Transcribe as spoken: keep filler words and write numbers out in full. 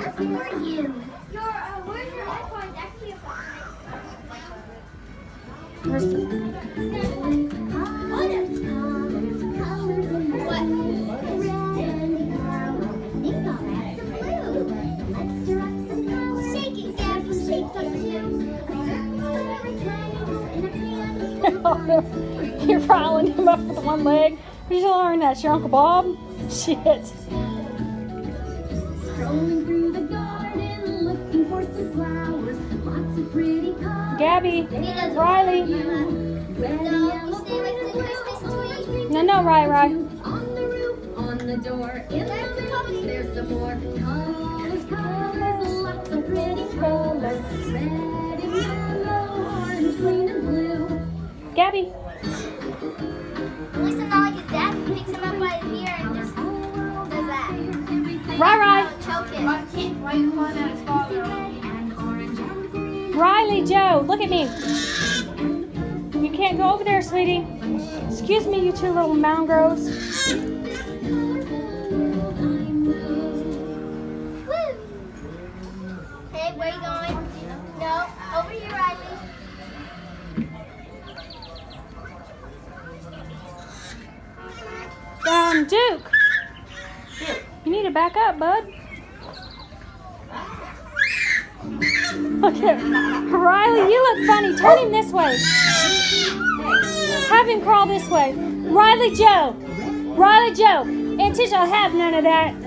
just for you. Your, uh, where's your iPod? Actually, a Where's the... You're riling him up with one leg. Did you learn that? Your Uncle Bob? Shit. Strolling through the garden, looking for some flowers, lots of pretty colors. Gabby, Riley. No, no, Riley, Riley. On the roof, on the door, in the cupboard, there's some more colors, colors, lots of pretty colors. Red and yellow, orange, green and blue. Gabby. At least I'm not like his dad who picks him up by his ear and just does that. Right, right. Choke him. Why can't why you calling out his father? Riley, Joe, look at me. You can't go over there, sweetie. Excuse me, you two little mongrels. Woo! Hey, where you going? No, over here, Riley. Um, Duke. You need to back up, bud. Look at Riley, you look funny. Turn him this way. Have him crawl this way. Riley Joe. Riley Joe. And Tish, I'll have none of that.